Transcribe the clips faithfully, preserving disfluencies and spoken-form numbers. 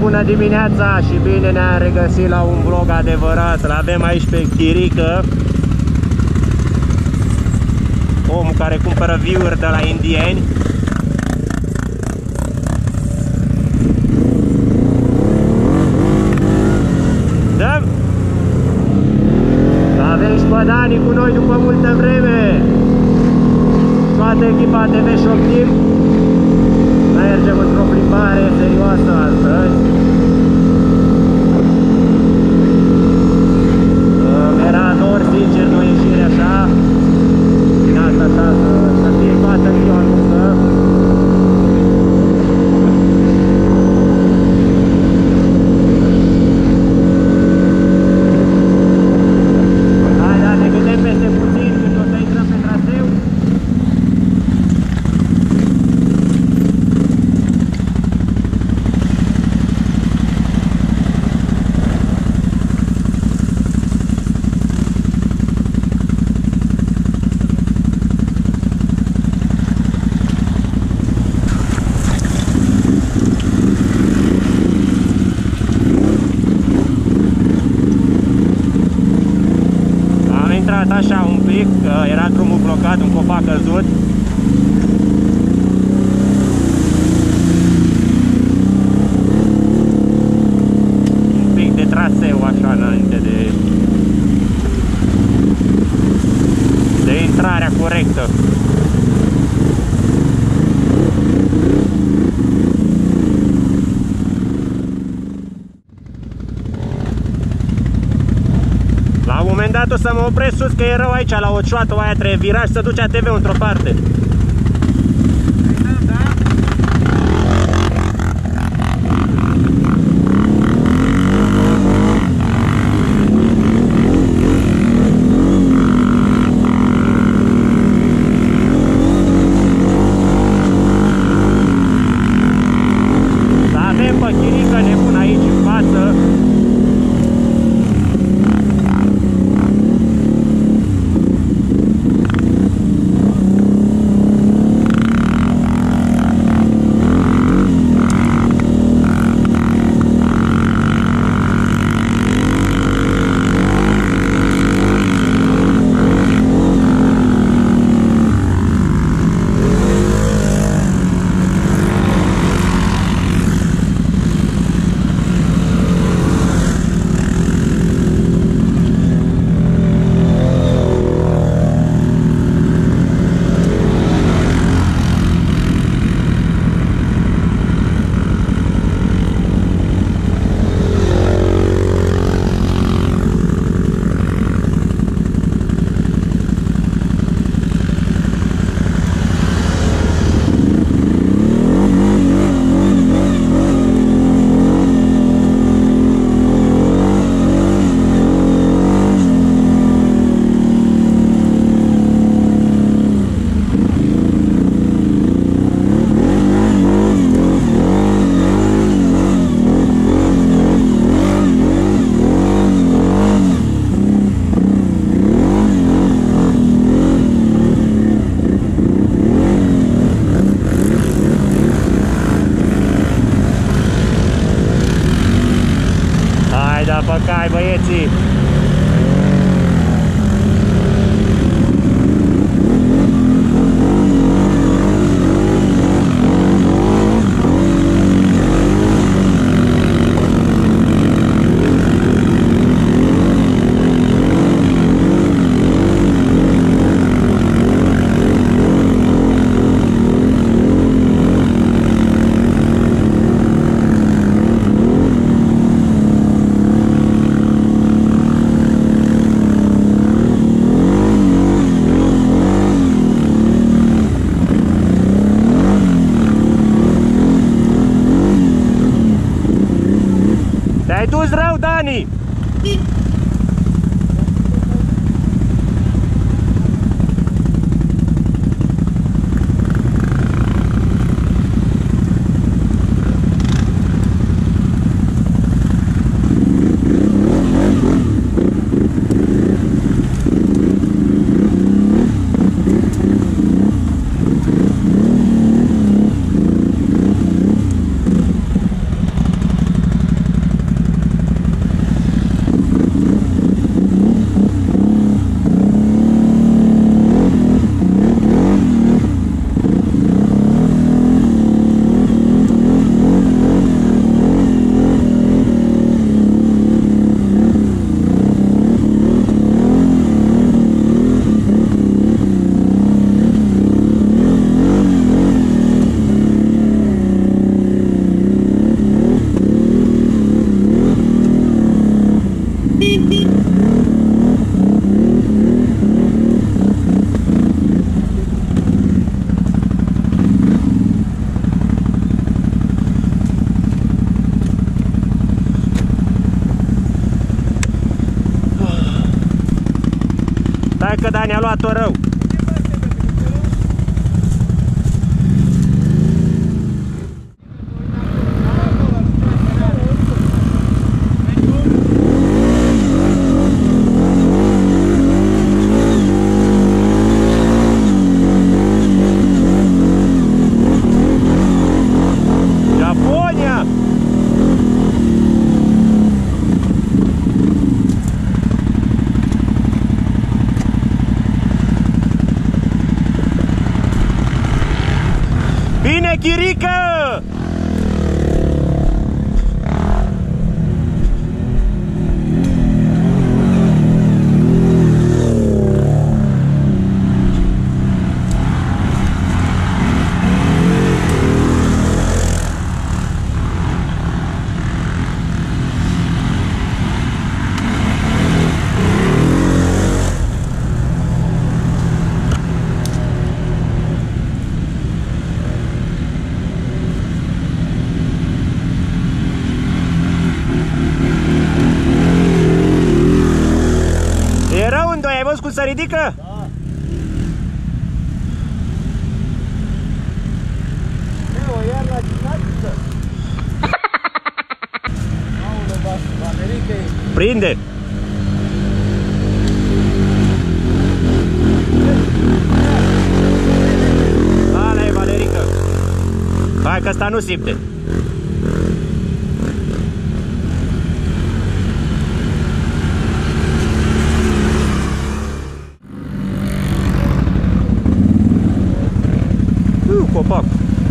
bună dimineața și bine ne-am regăsit la un vlog adevărat. L-avem aici pe Chirică, omul care cumpără view-uri de la indieni. Da? Avem și pe Dani cu noi după multă vreme. Toată echipa T V Shop Team. Mergem într-o plimbare serioasă astăzi. Mi-era dor, sincer, nu ieșire așa. Din asta așa, să, să fie toată ziua lungă. Hai, dar ne vedem peste puțin când o să intrăm pe traseu. Așa un pic, era drumul blocat, un copac căzut. Un pic de traseu așa înainte de de intrarea corectă. La un moment dat o să mă opresc sus, că e rău aici la o cioată, aia trebuie viraj, să duce A T V-ul într-o parte. Avem pe Chirică nebun aici în față. Pe cai, băieții! Te-ai dus rău, Dani! Hai că Dani a luat-o rău. Bine, Chirică! Ai văzut cum se ridică? Da. E, o iar la gimnastică. Aoleu, Valerica e... Prinde! Ala e Valerica. Hai că ăsta nu simte. Copac.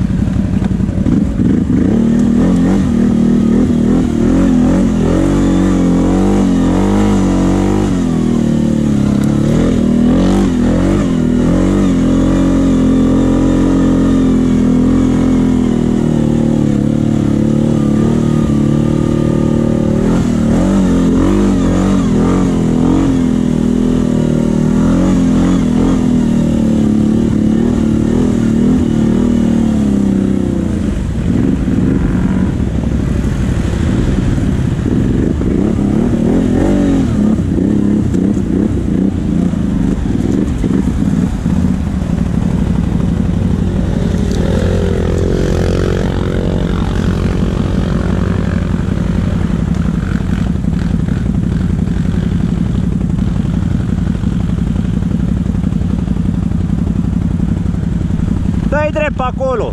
Dai drept pe acolo.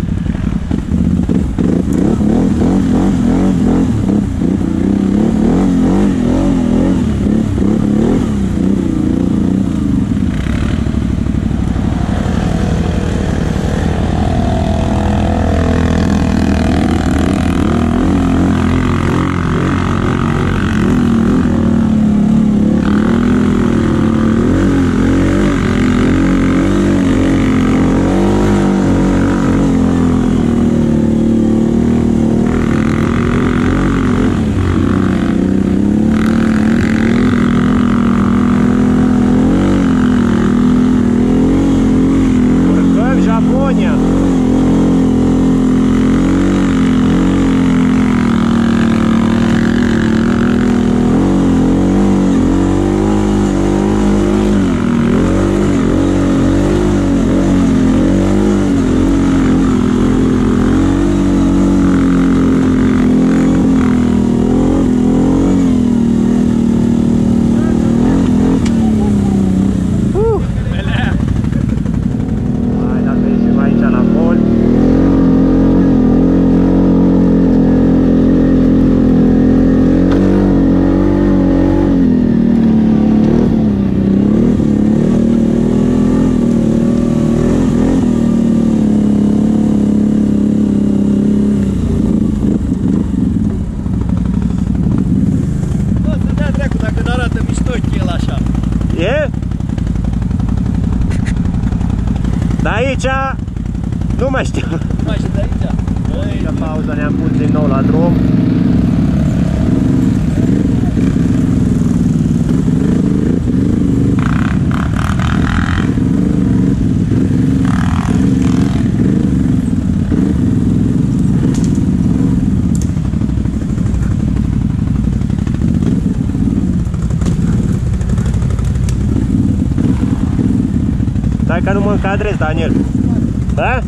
E? Dar aici nu mai știu. Nu mai știu de aici? Aici pauză, ne-am pus din nou la drum. ca nu mă încadrez, Daniel. Da?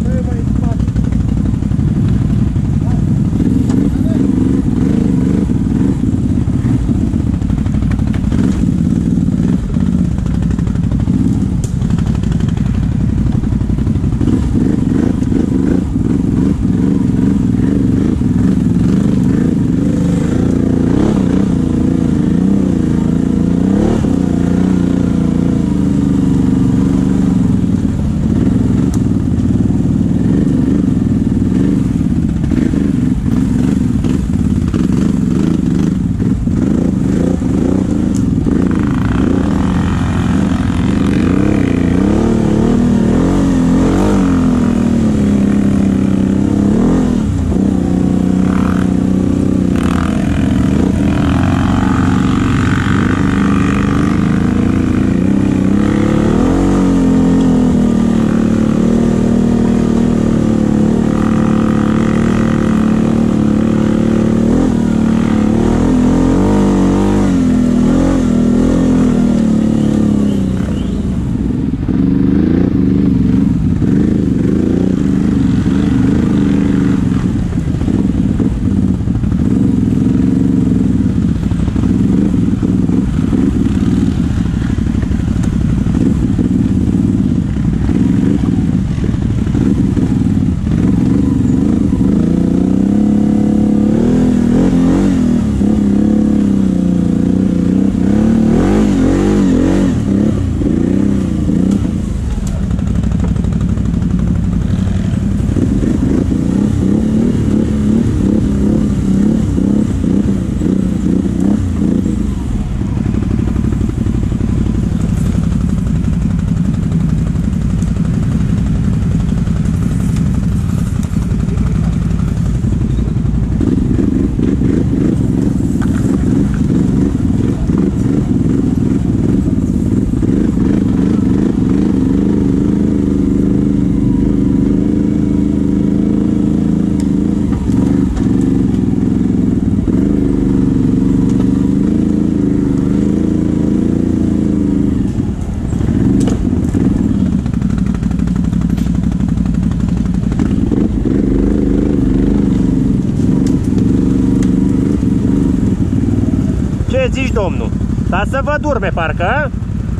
Ce zici, domnul? Dar să văd urme, parcă, a?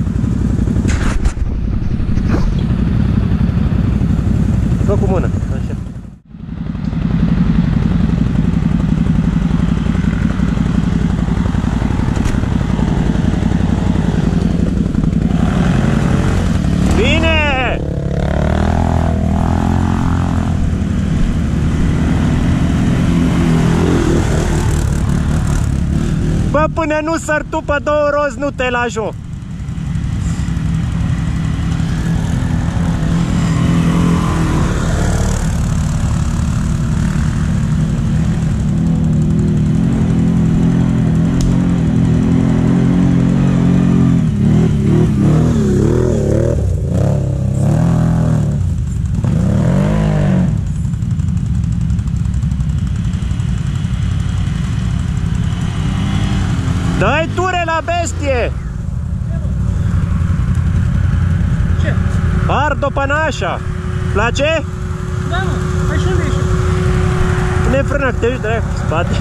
Fă cu mână, așa. Bine! Bă, până nu săr tu pe două roți, nu te lași joc. Dă-i ture la bestie! Ce? Ard-o pănașa! Place? Da, mă, hai și unde ești? Ne frână, te uiți, dracu, spate.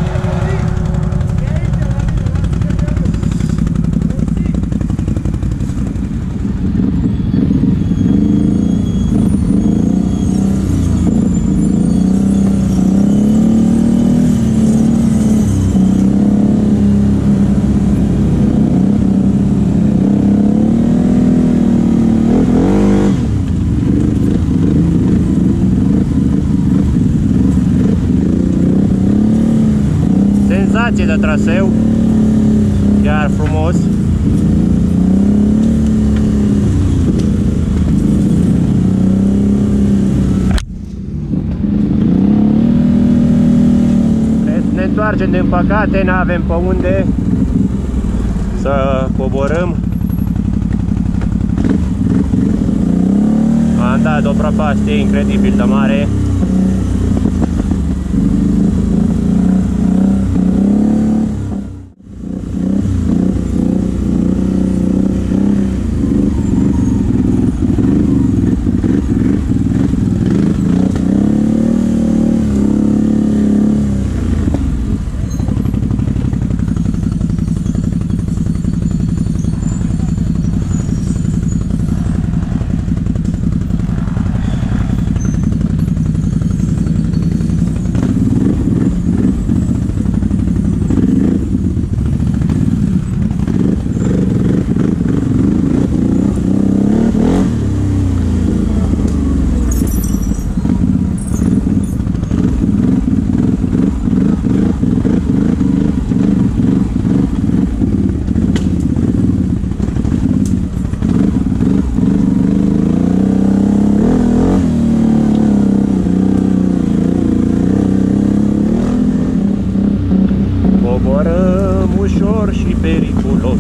Senzație de traseu, chiar frumos. Ne întoarcem, din păcate, n-avem pe unde să coborâm. Am dat o prăpastie incredibil de mare. Coborăm ușor și periculos.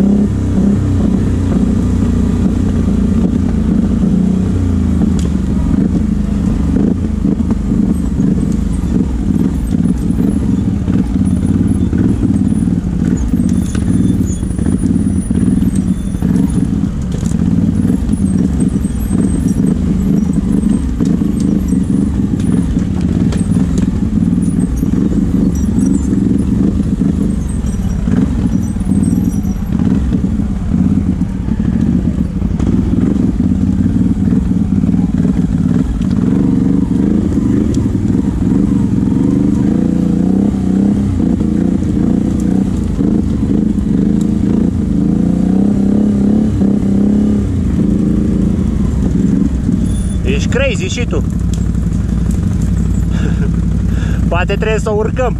Ești crazy și tu. Poate trebuie să o urcăm.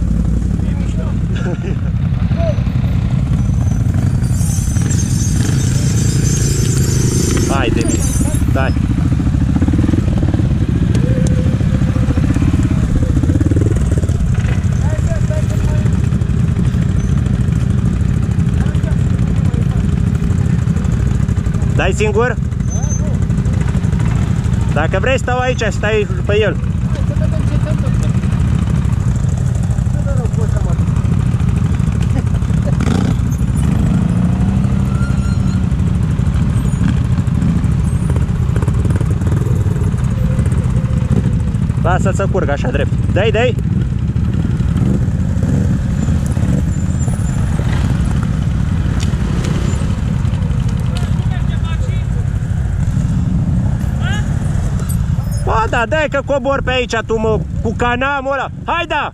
Hai de mine. Dai. Dai singur? Dacă vrei, stau aici și stai pe el. Hai să vedem ce se întâmplă. Nu rău, poți să mă duc. Lasă-l să curgă așa drept. Dai, dai. Bă, da, dai că cobor pe aici tu, mă, cu canamul ăla. Hai, da!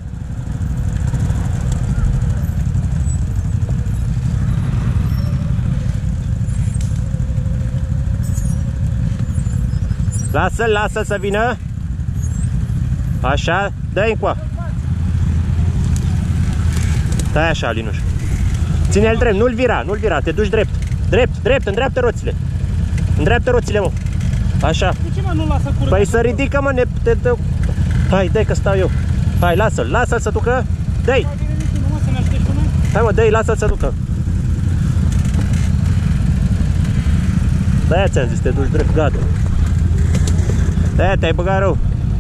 Lasă-l, lasă-l să vină. Așa, dă-i încoa. Stai așa, Linuș. Ține-l drept, nu-l vira, nu-l vira, te duci drept. Drept, drept, îndreaptă roțile. Îndreaptă roțile, mă. Așa. De ce, mă, nu lasă cură? Păi să ridică, mă, ne... Te, te... Hai, dai că stau eu. Hai, lasă-l, lasă-l să ducă. Dai. Hai, mă, dai, lasă-l să ducă. De-aia ți-am zis, te duci drept, gata. De-aia te-ai băgat rău.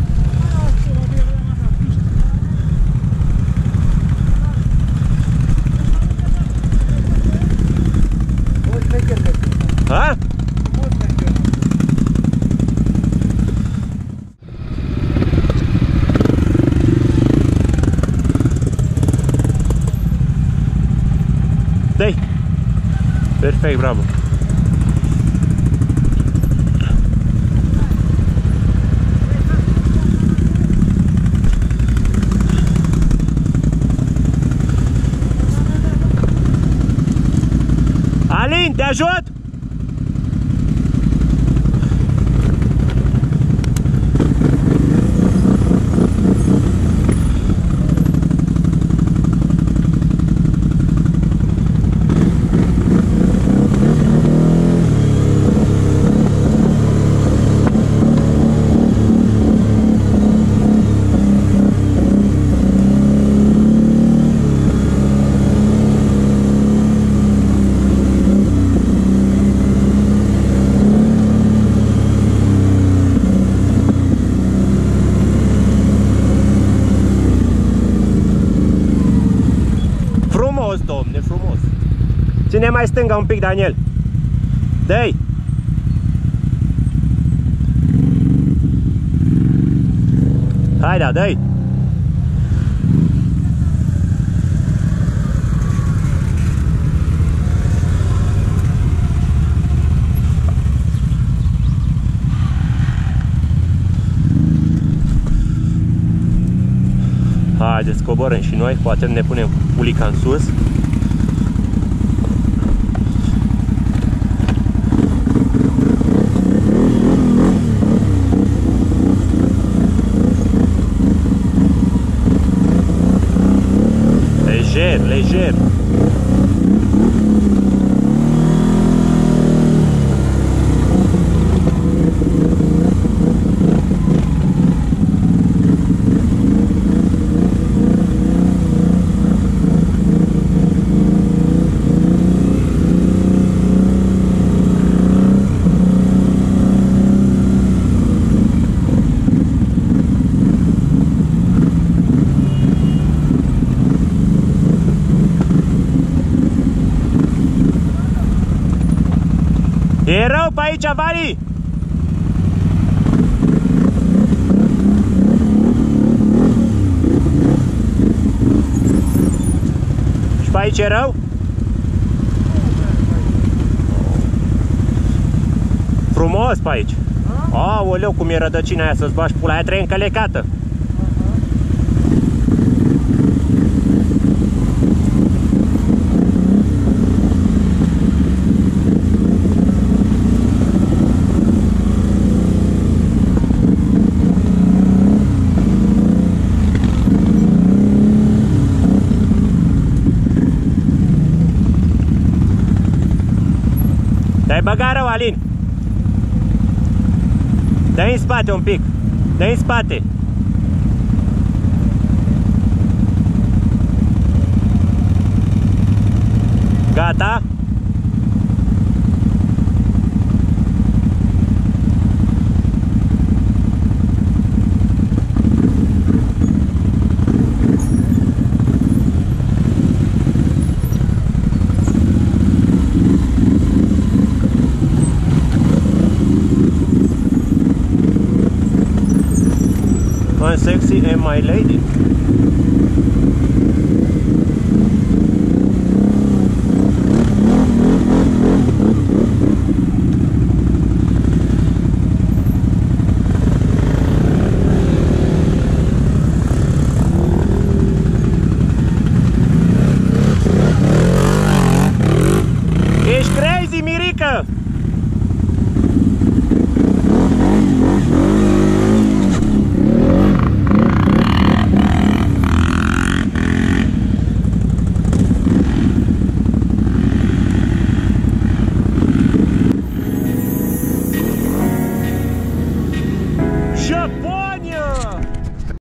Ha? Dai. Perfect, bravo. Alin, te ajut? Domne, frumos. Ține mai stânga un pic, Daniel. Dă-i. Hai, da, dă-i. Haideți, coborăm și noi, poate ne punem ulica în sus. Lejer, lejer. E rău pe aici, Vali? Și pe aici e rău? Frumos pe aici. Aoleu, cum e rădăcina aia, să-ți bagi pula aia, trebuie încălecată. Te-ai băgat rău, Alin. Dă-i în spate un pic. Dă-i în spate. Gata? I'm sexy and my lady. Ești crazy, Mirica!